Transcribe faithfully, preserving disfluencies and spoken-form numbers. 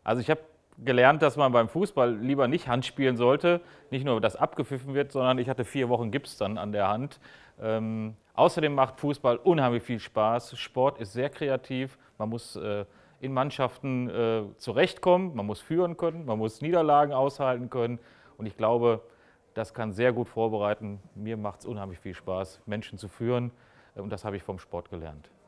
Also ich habe gelernt, dass man beim Fußball lieber nicht Hand spielen sollte, nicht nur, dass abgepfiffen wird, sondern ich hatte vier Wochen Gips dann an der Hand. Ähm, außerdem macht Fußball unheimlich viel Spaß. Sport ist sehr kreativ, man muss äh, in Mannschaften äh, zurechtkommen, man muss führen können, man muss Niederlagen aushalten können und ich glaube, das kann sehr gut vorbereiten. Mir macht es unheimlich viel Spaß, Menschen zu führen und das habe ich vom Sport gelernt.